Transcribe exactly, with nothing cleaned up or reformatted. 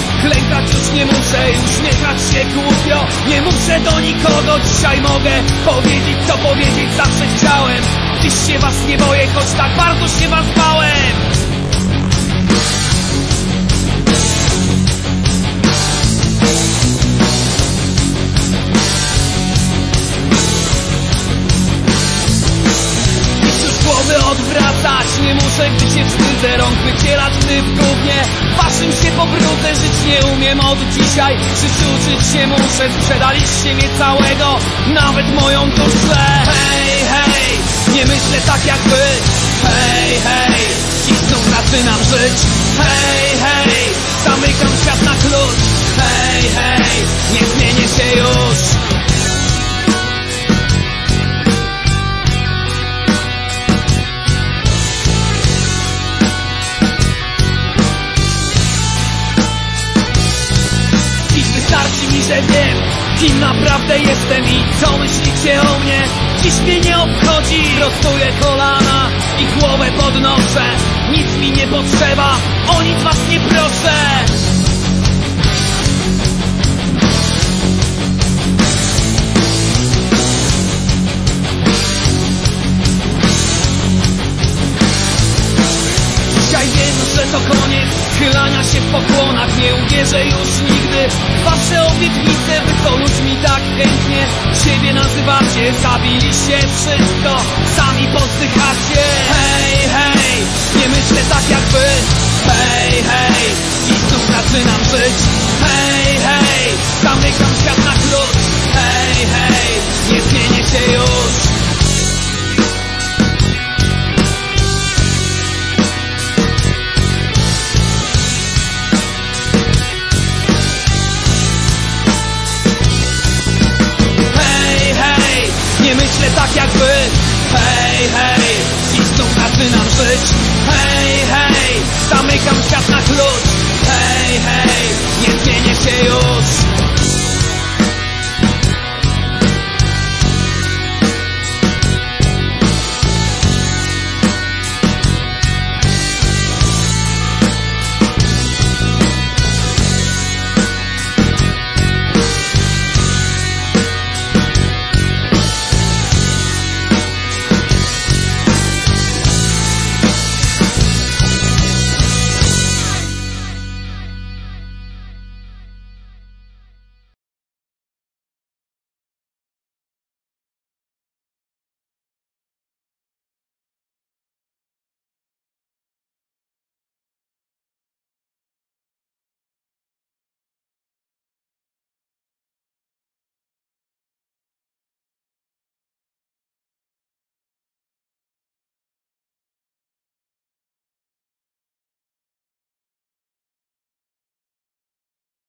Klękać już nie muszę, uśmiechać się głupio. Nie muszę do nikogo, dzisiaj mogę powiedzieć, co powiedzieć zawsze chciałem. Dziś się was nie boję, choć tak bardzo się was bałem. Głowy odwracać nie muszę, gdy się wstydzę rąk wycierać, gdy w gównie waszym się pobrudzę. Żyć nie umiem od dzisiaj, życiu żyć się muszę. Sprzedaliście mnie całego, nawet moją duszę. Hej, hej, nie myślę tak jak wy. Hej, hej, i znów zaczynam żyć. Hej, hej, zamykam świat na klucz. Hej, hej, nie zmienię się już. Wystarczy mi, że wiem, kim naprawdę jestem i co myślicie o mnie. Dziś mnie nie obchodzi, prostuję kolana i głowę podnoszę. Nic mi nie potrzeba, o nic was nie proszę. Dzisiaj wiem, że to koniec schylania się w pokłonach. Nie uwierzę już nigdy w wasze obietnice. Wy to ludźmi tak chętnie siebie nazywacie. Zabiliście wszystko, sami pozdychacie. Hej, hej, nie myślę tak jak wy. Hej, hej, i znów zaczynam żyć. Hej, hej, zamykam świat na klucz. Hej, hej, nie zmienię się już. Nie myślę tak jak wy. Hej, hej, i znów zaczynam żyć. Hej, hej, zamykam świat na klucz. Hej, hej, nie zmienię się już.